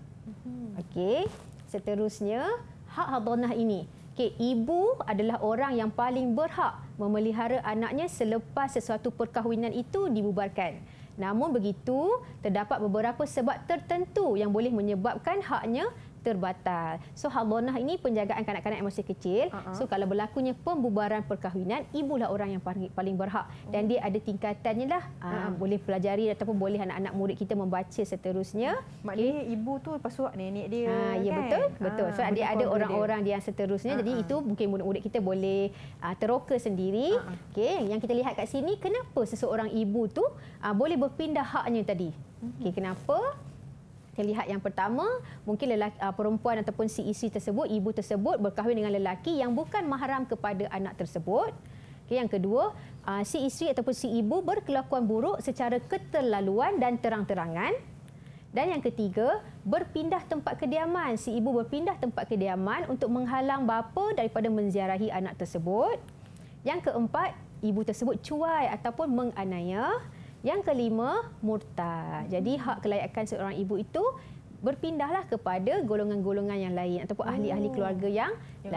Okey, seterusnya hak hadonah ini. Okay, ibu adalah orang yang paling berhak memelihara anaknya selepas sesuatu perkahwinan itu dibubarkan. Namun begitu, terdapat beberapa sebab tertentu yang boleh menyebabkan haknya terbatal. So, hadonah ini penjagaan kanak-kanak yang masih kecil. So, kalau berlakunya pembubaran perkahwinan, ibulah orang yang paling berhak. Dan dia ada tingkatannya lah. Boleh pelajari ataupun boleh anak-anak murid kita membaca seterusnya. Maknanya ibu tu lepas tu nenek dia. Ya, kan? betul. So, dia ada orang-orang dia yang seterusnya. Jadi, itu mungkin murid-murid kita boleh teroka sendiri. Okay, yang kita lihat kat sini, kenapa seseorang ibu tu boleh berpindah haknya tadi? Okay, kenapa? Kita lihat yang pertama, mungkin perempuan ataupun si isteri tersebut, ibu tersebut berkahwin dengan lelaki yang bukan mahram kepada anak tersebut. Okay, yang kedua, si isteri ataupun si ibu berkelakuan buruk secara keterlaluan dan terang-terangan. Dan yang ketiga, berpindah tempat kediaman. Si ibu berpindah tempat kediaman untuk menghalang bapa daripada menziarahi anak tersebut. Yang keempat, ibu tersebut cuai ataupun menganiaya. Yang kelima, murtad. Jadi hak kelayakan seorang ibu itu berpindahlah kepada golongan-golongan yang lain ataupun ahli-ahli keluarga yang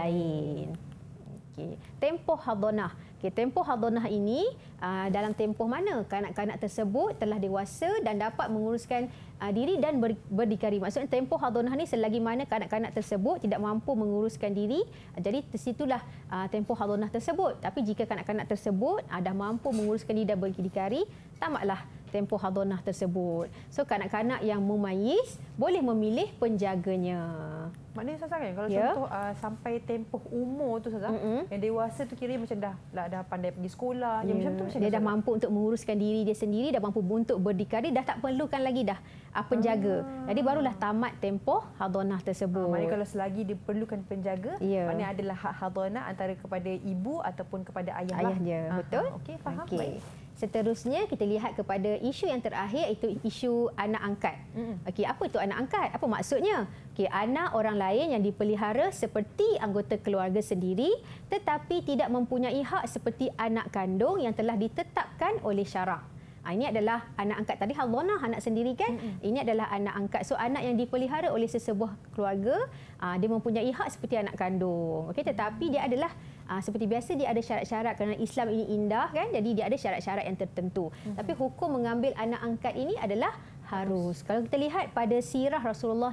lain. Okey, tempoh hadonah. Okey, tempoh hadonah ini dalam tempoh mana kanak-kanak tersebut telah dewasa dan dapat menguruskan diri dan berdikari. Maksudnya tempoh hadonah ni selagi mana kanak-kanak tersebut tidak mampu menguruskan diri, jadi disitulah tempoh hadonah tersebut. Tapi jika kanak-kanak tersebut dah mampu menguruskan diri dan berdikari, tamatlah tempoh hadonah tersebut. So, kanak-kanak yang mumayyiz boleh memilih penjaganya. Maknanya Ustazah kan, kalau contoh sampai tempoh umur tu Ustazah, yang dewasa tu kira macam dah pandai pergi sekolah, yang macam tu macam dia dah mampu untuk menguruskan diri dia sendiri, dah mampu untuk berdikari, dah tak perlukan lagi dah penjaga. Jadi barulah tamat tempoh hadonah tersebut. Maknanya kalau selagi diperlukan penjaga, maknanya adalah hak hadonah antara kepada ibu ataupun kepada ayah lah. Ayah dia, betul? Okey, faham. Baik. Seterusnya kita lihat kepada isu yang terakhir, iaitu isu anak angkat. Okey, apa itu anak angkat? Apa maksudnya? Okey, anak orang lain yang dipelihara seperti anggota keluarga sendiri tetapi tidak mempunyai hak seperti anak kandung yang telah ditetapkan oleh syarak. Ini adalah anak angkat. Tadi hadonah anak sendiri kan? Ini adalah anak angkat. So, anak yang dipelihara oleh sesebuah keluarga, dia mempunyai hak seperti anak kandung. Okey, tetapi dia adalah seperti biasa dia ada syarat-syarat kerana Islam ini indah kan, jadi dia ada syarat-syarat yang tertentu. Tapi hukum mengambil anak angkat ini adalah harus. Kalau kita lihat pada sirah Rasulullah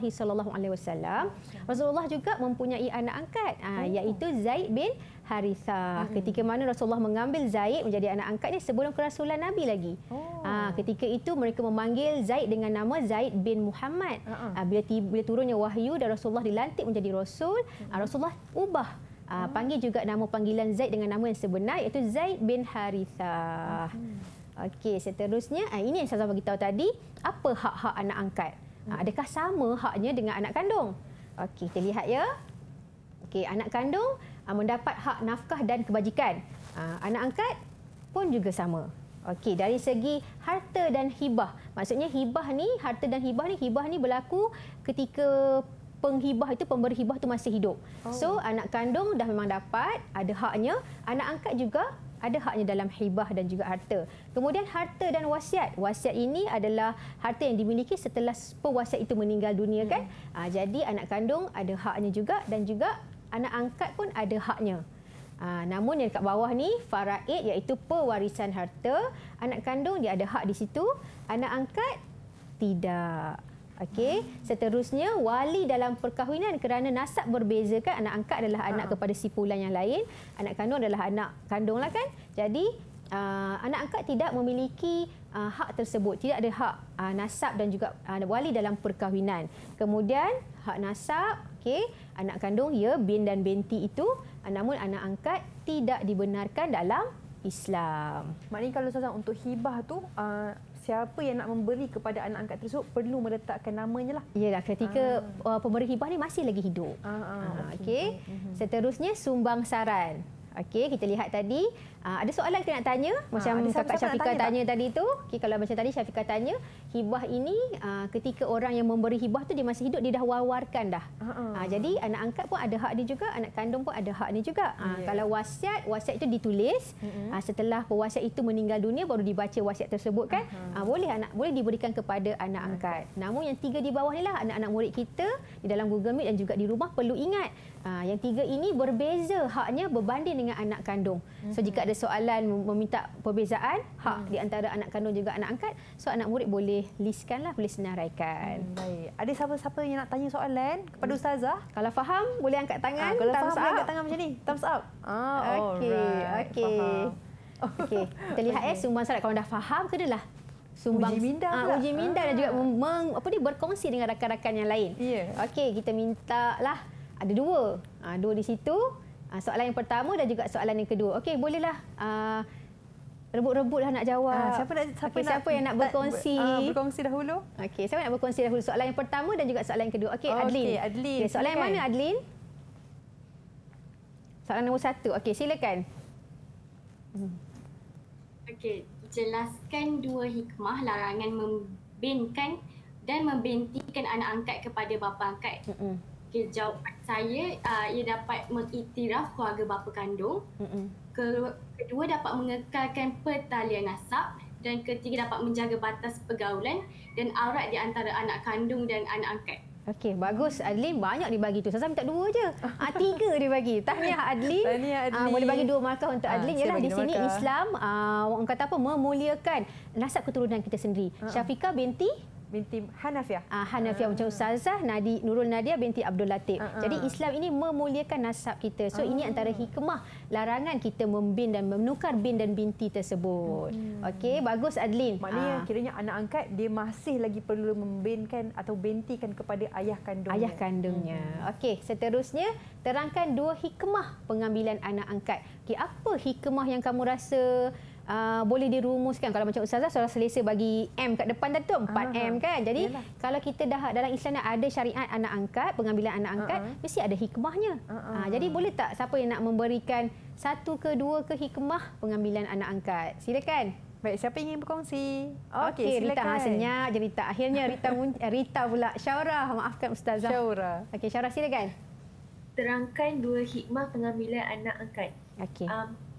SAW, Rasulullah juga mempunyai anak angkat, iaitu Zaid bin Harithah. Ketika mana Rasulullah mengambil Zaid menjadi anak angkatnya sebelum kerasulan Nabi lagi. Ketika itu mereka memanggil Zaid dengan nama Zaid bin Muhammad. Bila turunnya wahyu dan Rasulullah dilantik menjadi Rasul, Rasulullah ubah. Panggil juga nama panggilan Zaid dengan nama yang sebenar, iaitu Zaid bin Harithah. Okey, seterusnya ini yang saya beritahu tadi, apa hak-hak anak angkat? Adakah sama haknya dengan anak kandung? Okey, kita lihat ya. Okey, anak kandung mendapat hak nafkah dan kebajikan. Anak angkat pun juga sama. Okey, dari segi harta dan hibah. Maksudnya harta dan hibah ni berlaku ketika penghibah itu, pemberi hibah itu masih hidup. So, anak kandung dah memang dapat, ada haknya. Anak angkat juga ada haknya dalam hibah dan juga harta. Kemudian harta dan wasiat. Wasiat ini adalah harta yang dimiliki setelah pewasiat itu meninggal dunia kan. Jadi anak kandung ada haknya juga dan juga anak angkat pun ada haknya. Namun yang dekat bawah ni faraid, iaitu pewarisan harta. Anak kandung dia ada hak di situ, anak angkat tidak. Okey, seterusnya wali dalam perkahwinan kerana nasab berbeza kan, anak angkat adalah anak kepada sipulan yang lain, anak kandung adalah anak kandung lah kan. Jadi anak angkat tidak memiliki hak tersebut, tidak ada hak nasab dan juga wali dalam perkahwinan. Kemudian hak nasab, okey, anak kandung ya bin dan binti itu, namun anak angkat tidak dibenarkan dalam Islam. Maknanya kalau Ustazah untuk hibah tu siapa yang nak memberi kepada anak angkat tersebut perlu meletakkan namanya lah. Yalah, ketika pemberi hibah ni masih lagi hidup. Okey. Seterusnya sumbang saran. Okey, kita lihat tadi ada soalan kita nak tanya macam kakak Syafiqah tanya tadi tu. Okey, kalau macam tadi Syafiqah tanya, hibah ini ketika orang yang memberi hibah tu dia masih hidup, dia dah wawarkan dah. Jadi anak angkat pun ada hak dia juga, anak kandung pun ada hak dia juga. Kalau wasiat itu ditulis, setelah pewasiat itu meninggal dunia baru dibaca wasiat tersebut kan. Boleh diberikan kepada anak angkat. Namun yang 3 di bawah ni lah anak-anak murid kita di dalam Google Meet dan juga di rumah perlu ingat. Yang 3 ini berbeza haknya berbanding dengan anak kandung. So jika ada soalan meminta perbezaan hak di antara anak kandung juga anak angkat, so anak murid boleh listkanlah, boleh senaraikan. Baik. Ada siapa-siapa yang nak tanya soalan kepada ustazah? Kalau faham boleh angkat tangan. Kalau thumbs faham up. angkat tangan macam ni. Thumbs up. Okey. Okey. Kita lihat sumbang saran kalau dah faham kenalah sumbang uji minda uji minda dan juga berkongsi dengan rakan-rakan yang lain. Okey, kita minta lah ada 2. 2 di situ. Soalan yang pertama dan juga soalan yang kedua. Okey, bolehlah rebut-rebutlah nak jawab. Siapa yang nak berkongsi? Berkongsi dahulu. Okey, siapa nak berkongsi dahulu? Soalan yang pertama dan juga soalan yang kedua. Okey, Adlin. Okey, Adlin. Okay, soalan yang mana Adlin? Soalan nombor 1. Okey, silakan. Okey, jelaskan 2 hikmah larangan membinkan dan membentikan anak angkat kepada bapa angkat. Okay, jawapan saya, ia dapat mengiktiraf keluarga bapa kandung. Kedua, dapat mengekalkan pertalian nasab. Dan ketiga, dapat menjaga batas pergaulan dan aurat di antara anak kandung dan anak angkat. Okey, bagus Adlin, banyak dibagi tu. Saya minta 2 je. 3 dia bagi. Tahniah Adlin. Boleh bagi 2 markah untuk Adlin. Yalah di sini Islam orang kata apa, memuliakan nasab keturunan kita sendiri. Syafiqah binti Hanafiah. Hanafiah macam Ustazah Nurul Nadia binti Abdul Latif. Jadi Islam ini memuliakan nasab kita. So ini antara hikmah larangan kita membin dan menukar bin dan binti tersebut. Okey, bagus Adlin. Maknanya kiranya anak angkat dia masih lagi perlu membinkan atau bentikan kepada ayah kandungnya. Ayah kandungnya. Okey, seterusnya terangkan 2 hikmah pengambilan anak angkat. Okey, apa hikmah yang kamu rasa boleh dirumuskan? Kalau macam Ustazah sudah selesa bagi M kat depan tadi tu 4M kan. Jadi kalau kita dah dalam Islam ada syariat anak angkat, pengambilan anak angkat, mesti ada hikmahnya. Jadi boleh tak siapa yang nak memberikan 1 ke 2 ke hikmah pengambilan anak angkat? Silakan. Baik, siapa ingin berkongsi? Okey, Rita senyap je Rita. Akhirnya Rita pula. Syaurah, maafkan Ustazah. Syaurah. Okey, Syaurah silakan. Terangkan 2 hikmah pengambilan anak angkat. Okey.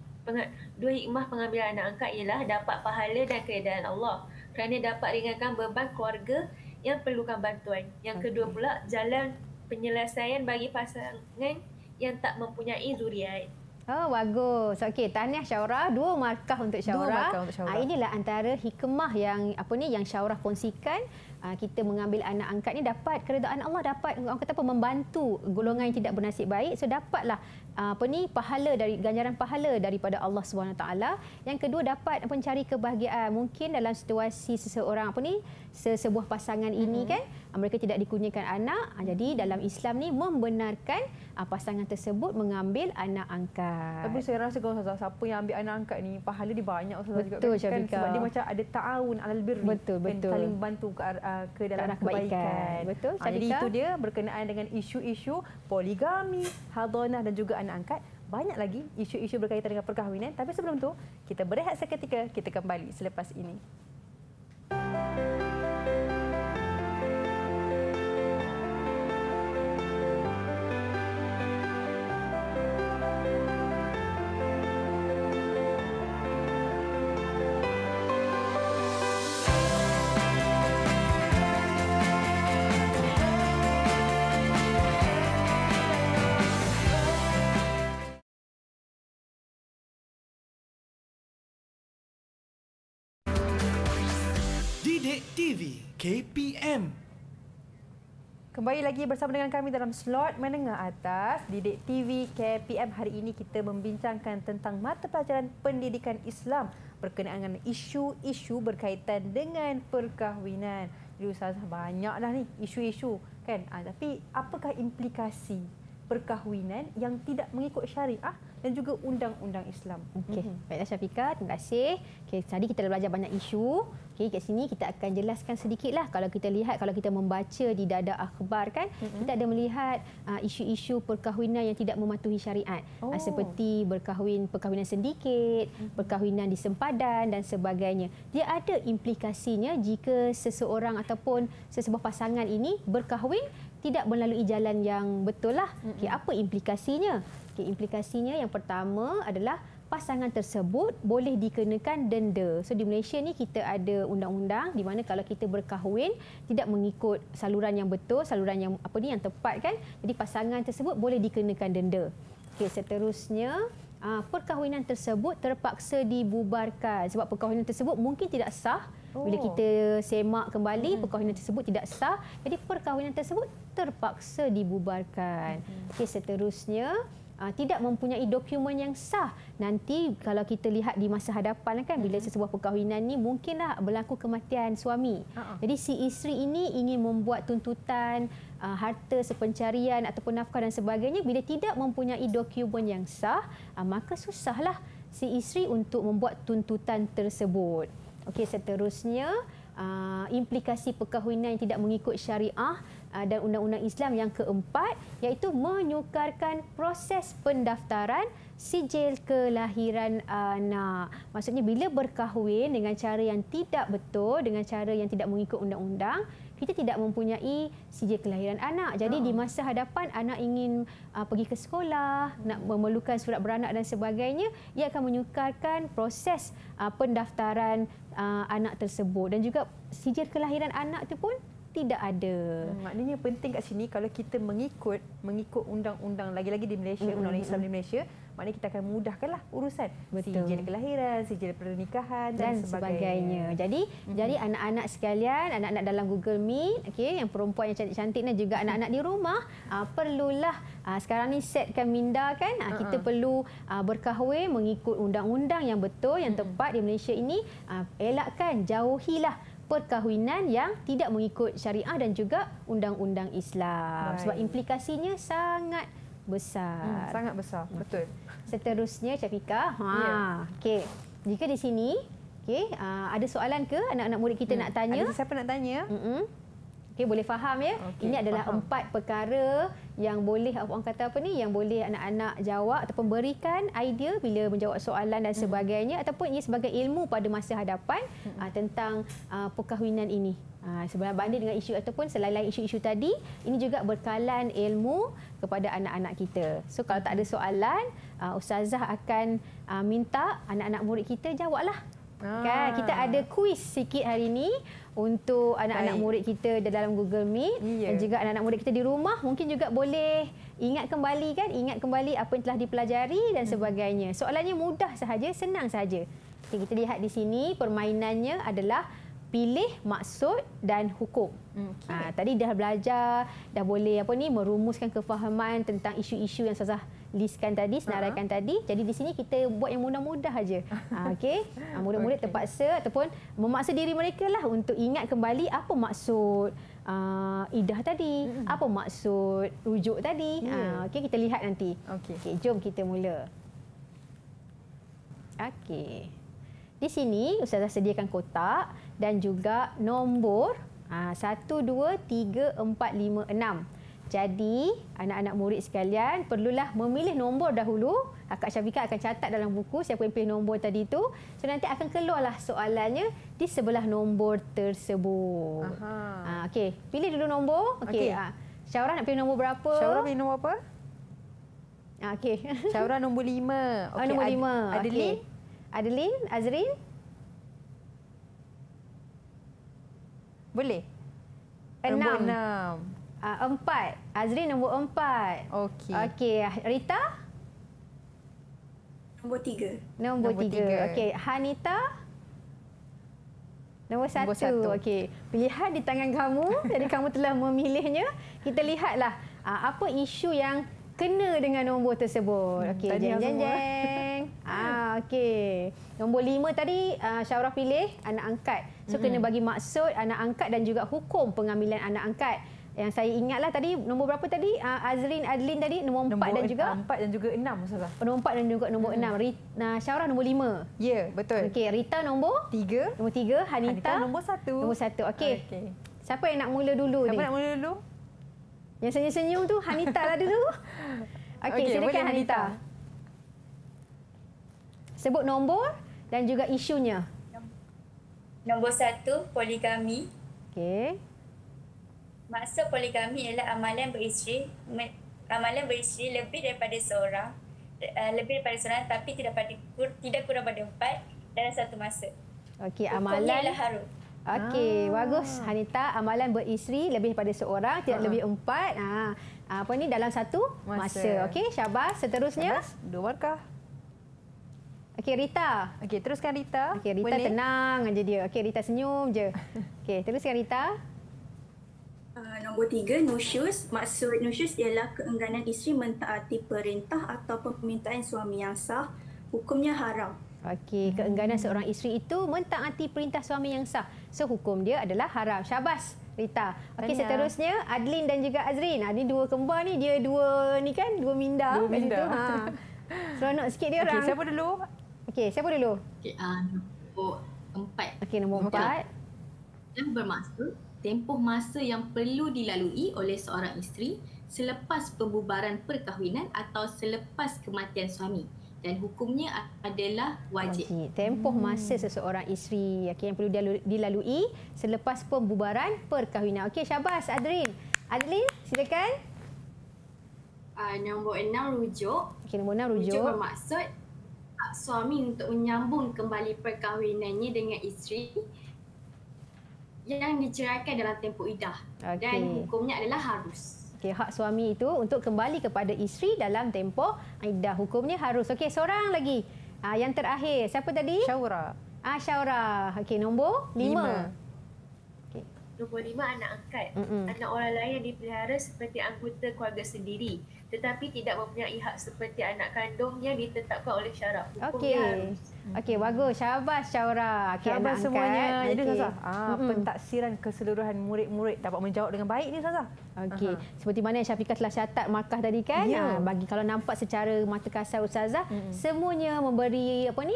2 hikmah pengambilan anak angkat ialah dapat pahala dan keredaan Allah kerana dapat ringankan beban keluarga yang perlukan bantuan. Yang kedua pula, jalan penyelesaian bagi pasangan yang tak mempunyai zuriat. Oh, bagus. Okey, tahniah Syaurah. 2 markah untuk Syaurah. Inilah antara hikmah yang yang Syaurah kongsikan. Kita mengambil anak angkat ni dapat keredaan Allah, dapat orang kata apa, membantu golongan yang tidak bernasib baik. So dapatlah pahala dari ganjaran pahala daripada Allah SWT. Yang kedua, dapat mencari kebahagiaan. Mungkin dalam situasi seseorang sebuah pasangan ini kan mereka tidak dikurniakan anak. Jadi dalam Islam ni membenarkan pasangan tersebut mengambil anak angkat. Tapi saya rasa kalau siapa yang ambil anak angkat ni pahala dia banyak Ustazah juga kan. Sebab dia macam ada ta'awun alal birri. Betul. Saling bantu ke dalam kebaikan. Betul. Jadi itu dia berkenaan dengan isu-isu poligami, hadanah dan juga anak angkat. Banyak lagi isu-isu berkaitan dengan perkahwinan. Tapi sebelum tu, kita berehat seketika. Kita kembali selepas ini. Didik TV KPM. Kembali lagi bersama dengan kami dalam slot menengah atas Didik TV KPM. Hari ini kita membincangkan tentang mata pelajaran pendidikan Islam berkenaan dengan isu-isu berkaitan dengan perkahwinan. Jadi Ustazah banyak dah ni isu-isu kan. Tapi apakah implikasi perkahwinan yang tidak mengikut syariah dan juga undang-undang Islam? Okey, baiklah Syafiqah, terima kasih. Okey, tadi kita dah belajar banyak isu. Okey, kat sini kita akan jelaskan sedikitlah. Kalau kita lihat, kalau kita membaca di dada akhbar kan, kita ada melihat isu-isu perkahwinan yang tidak mematuhi syariat. Seperti perkahwinan sindiket, perkahwinan di sempadan dan sebagainya. Dia ada implikasinya jika seseorang ataupun sesebuah pasangan ini berkahwin tidak melalui jalan yang betul lah. Okey, apa implikasinya? Okey, implikasinya yang pertama adalah pasangan tersebut boleh dikenakan denda. So di Malaysia ni kita ada undang-undang di mana kalau kita berkahwin tidak mengikut saluran yang betul, saluran yang yang tepat kan. Jadi pasangan tersebut boleh dikenakan denda. Okey, seterusnya perkahwinan tersebut terpaksa dibubarkan sebab perkahwinan tersebut mungkin tidak sah. Bila kita semak kembali, perkahwinan tersebut tidak sah. Jadi perkahwinan tersebut terpaksa dibubarkan. Okey, seterusnya tidak mempunyai dokumen yang sah. Nanti kalau kita lihat di masa hadapan kan, bila sesebuah perkahwinan ni mungkinlah berlaku kematian suami. Jadi si isteri ini ingin membuat tuntutan harta sepencarian ataupun nafkah dan sebagainya. Bila tidak mempunyai dokumen yang sah, maka susahlah si isteri untuk membuat tuntutan tersebut. Okey, seterusnya implikasi perkahwinan yang tidak mengikut syariah dan undang-undang Islam yang keempat, iaitu menyukarkan proses pendaftaran sijil kelahiran anak. Maksudnya bila berkahwin dengan cara yang tidak betul, dengan cara yang tidak mengikut undang-undang, kita tidak mempunyai sijil kelahiran anak. Jadi di masa hadapan anak ingin pergi ke sekolah, nak memerlukan surat beranak dan sebagainya, ia akan menyukarkan proses pendaftaran anak tersebut. Dan juga sijil kelahiran anak itu pun tidak ada. Maknanya penting kat sini kalau kita mengikut undang-undang, lagi-lagi di Malaysia, undang-undang Islam di Malaysia, maknanya kita akan mudahkanlah urusan. Sijil kelahiran, sijil pernikahan dan sebagainya. Jadi anak-anak sekalian, anak-anak dalam Google Meet, okey, yang perempuan yang cantik-cantik dan juga anak-anak di rumah, perlulah sekarang ni setkan minda kan, kita perlu berkahwin mengikut undang-undang yang betul, yang tepat di Malaysia ini. Elakkan, jauhilah perkahwinan yang tidak mengikut syariah dan juga undang-undang Islam. Sebab implikasinya sangat besar. Sangat besar, betul. Seterusnya, Syafiqah. Okey. Jika di sini, ada soalan ke anak-anak murid kita nak tanya? Ada siapa nak tanya? Okey, boleh faham ya? Ini adalah 4 perkara yang boleh orang kata yang boleh anak-anak jawab ataupun berikan idea bila menjawab soalan dan sebagainya, ataupun ia sebagai ilmu pada masa hadapan tentang perkahwinan ini. Sebenarnya banding dengan isu ataupun selain isu-isu tadi, ini juga berkalan ilmu kepada anak-anak kita. So kalau tak ada soalan, Ustazah akan minta anak-anak murid kita jawablah. Kan, kita ada kuis sikit hari ini untuk anak-anak murid kita dalam Google Meet dan juga anak-anak murid kita di rumah. Mungkin juga boleh ingat kembali apa yang telah dipelajari dan sebagainya. Soalannya mudah sahaja, senang sahaja. Okay, kita lihat di sini permainannya adalah pilih maksud dan hukum. Tadi dah belajar, dah boleh merumuskan kefahaman tentang isu-isu yang Ustazah listkan tadi, senaraikan tadi. Jadi di sini kita buat yang mudah-mudah aja. Okey. Murid-murid terpaksa ataupun memaksa diri mereka lah untuk ingat kembali apa maksud idah tadi, apa maksud rujuk tadi. Okey, kita lihat nanti. Okey, jom kita mula. Okey. Di sini Ustazah sediakan kotak dan juga nombor 1, 2, 3, 4, 5, 6. Jadi, anak-anak murid sekalian perlulah memilih nombor dahulu. Kak Syafiqah akan catat dalam buku siapa yang pilih nombor tadi itu. So, nanti akan keluarlah soalannya di sebelah nombor tersebut. Okey, pilih dulu nombor. Okey. Syaurah nak pilih nombor berapa? Syaurah pilih nombor apa? Okey. Syaurah nombor 5. Okay, nombor 5. Adeline? Okay. Adeline, Azrin? Boleh? 6. Nombor 6. 4. Azrin nombor 4. Okey. Okey, Rita? Nombor 3. Nombor 3. Okey, Hanita? Nombor 1. Okey, pilihan di tangan kamu. Jadi kamu telah memilihnya. Kita lihatlah apa isu yang kena dengan nombor tersebut. Okey, jeng. Okey. Nombor 5 tadi Syaurah pilih anak angkat. So kena bagi maksud anak angkat dan juga hukum pengambilan anak angkat. Yang saya ingatlah tadi nombor berapa tadi? Azrin, Adlin tadi nombor 4 dan juga 4 dan juga 6 Ustazah. Nombor 4 dan juga nombor 6. Syaurah nombor 5. Ya, betul. Okey, Rita nombor 3. Nombor 3, Hanita nombor 1. Nombor 1. Okey. Siapa yang nak mula dulu Siapa ni? nak mula dulu? Yang senyum-senyum tu Hanita lah dulu. Okey, silakan Hanita. Sebut nombor dan juga isunya. Nombor 1, poligami. Okey. Maksud poligami ialah amalan beristeri lebih daripada seorang, tapi tidak kurang pada 4 dalam satu masa. Okey, Hukumnya amalan ialah haram. Okey, bagus Hanita. Amalan beristeri lebih daripada seorang, tidak lebih 4. Apa ni dalam satu masa. Okey, syabas. Seterusnya 2 markah. Okey, Rita. Okey, teruskan Rita. Okey, Rita Boleh? tenang aja dia. Okey, Rita senyum je. Okey, teruskan Rita. Nombor 3, nusyuz. Maksud nusyuz ialah keengganan isteri mentaati perintah atau permintaan suami yang sah. Hukumnya haram. Okey, keengganan seorang isteri itu mentaati perintah suami yang sah. So, hukum dia adalah haram. Syabas, Rita. Okey, Tahniah. seterusnya Adlin dan juga Azrin. Ini dua kembar ni, dia dua ni kan, dua minda. Dua kat minda. situ. Seronok sikit dia orang. Okey, siapa dulu? Okey, siapa dulu? Okey, nombor 4. Okey, nombor 4. Yang bermaksud tempoh masa yang perlu dilalui oleh seorang isteri selepas pembubaran perkahwinan atau selepas kematian suami, dan hukumnya adalah wajib. Tempoh masa seseorang isteri yang perlu dilalui selepas pembubaran perkahwinan. Okey, syabas Adrin. Adlin, silakan. Nombor 6, rujuk. Okey, nombor 6 rujuk. Rujuk bermaksud hak suami untuk menyambung kembali perkahwinannya dengan isteri yang diceraikan dalam tempoh iddah. Dan hukumnya adalah harus. Okey, hak suami itu untuk kembali kepada isteri dalam tempoh iddah. Hukumnya harus. Okey, seorang lagi. Yang terakhir, siapa tadi? Syaura. Syaura. Okey, nombor 5. Nombor 5, anak angkat. Anak orang lain yang dipelihara seperti anggota keluarga sendiri, tetapi tidak mempunyai hak seperti anak kandung yang ditetapkan oleh syarak. Okey. Okey, bagus. Syabas Syaura. Okey, Syabas anak semuanya. angkat. Jadi Ustazah, pentaksiran keseluruhan murid-murid dapat menjawab dengan baik ni Ustazah. Okey, seperti mana yang Syafiqah telah catat markah tadi kan? Ya. Bagi kalau nampak secara mata kasar Ustazah, semuanya memberi apa ni?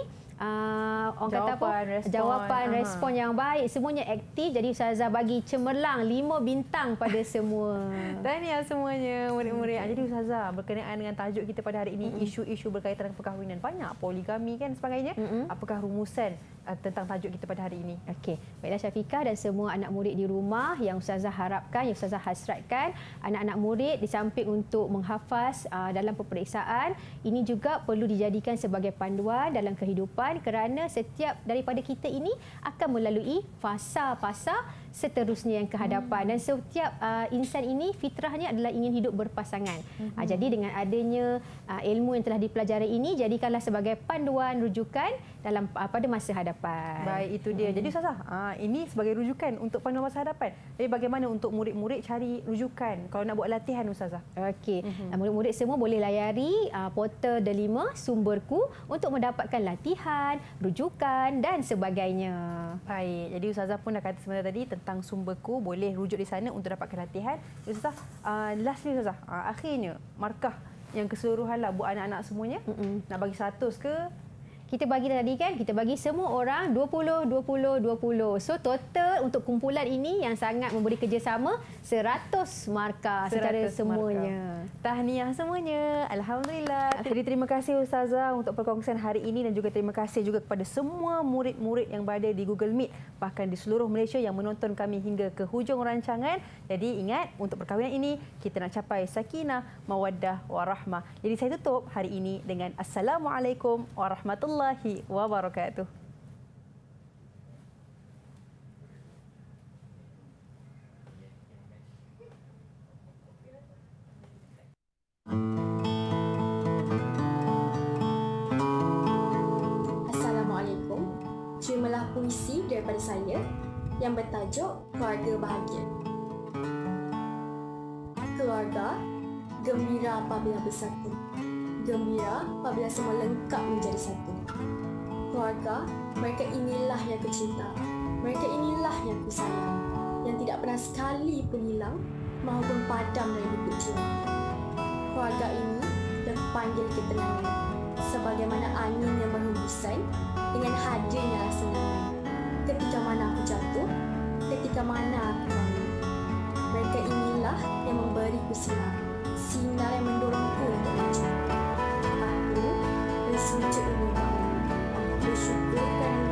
Orang kata apa? Jawapan, respon yang baik. Semuanya aktif. Jadi Ustazah bagi cemerlang 5 bintang pada semua. Tahniah semuanya murid-murid. Jadi Ustazah, berkenaan dengan tajuk kita pada hari ini, isu-isu berkaitan dengan perkahwinan. Banyak poligami kan sebagainya. Apakah rumusan tentang tajuk kita pada hari ini? Okey, baiklah Syafiqah dan semua anak murid di rumah, yang Ustazah harapkan, yang Ustazah hasratkan, anak-anak murid di samping untuk menghafaz dalam peperiksaan, ini juga perlu dijadikan sebagai panduan dalam kehidupan, kerana setiap daripada kita ini akan melalui fasa-fasa seterusnya yang ke hadapan, dan setiap insan ini fitrahnya adalah ingin hidup berpasangan. Jadi dengan adanya ilmu yang telah dipelajari ini, jadikanlah sebagai panduan rujukan dalam pada masa hadapan. Baik, itu dia. Jadi Ustazah, ini sebagai rujukan untuk panduan masa hadapan. Jadi bagaimana untuk murid-murid cari rujukan kalau nak buat latihan Ustazah? Okey, murid-murid semua boleh layari portal Delima Sumberku untuk mendapatkan latihan, rujukan dan sebagainya. Baik, jadi Ustazah pun dah kata sebentar tadi tentang Sumberku, boleh rujuk di sana untuk dapatkan latihan. Ustazah, lastly Ustazah, akhirnya markah yang keseluruhan lah buat anak-anak semuanya. Nak bagi 100 ke? Kita bagi tadi kan, kita bagi semua orang 20, 20, 20. So total untuk kumpulan ini yang sangat memberi kerjasama 100 markah secara semuanya. Tahniah semuanya. Alhamdulillah. Jadi terima kasih Ustazah untuk perkongsian hari ini, dan juga terima kasih juga kepada semua murid-murid yang berada di Google Meet, bahkan di seluruh Malaysia yang menonton kami hingga ke hujung rancangan. Jadi ingat, untuk perkahwinan ini kita nak capai sakinah, mawaddah, warahmah. Jadi saya tutup hari ini dengan Assalamualaikum warahmatullahi wabarakatuh. Assalamualaikum. Terimalah puisi daripada saya yang bertajuk Keluarga Bahagia. Keluarga gembira apabila bersatu. Gembira apabila semua lengkap menjadi satu. Keluarga, mereka inilah yang ku cinta. Mereka inilah yang ku sayang. Yang tidak pernah sekali pun hilang maupun padam dari lubuk jiwa. Keluarga ini terpanggil ketenangan sebagaimana angin yang berhembusan dengan hadirnya rasa nyaman. Ketika mana aku jatuh, ketika mana aku bangun. Mereka inilah yang memberiku sinar, sinar yang mendorongku untuk maju. Aku bersujud menyembahmu, bersyukur kerana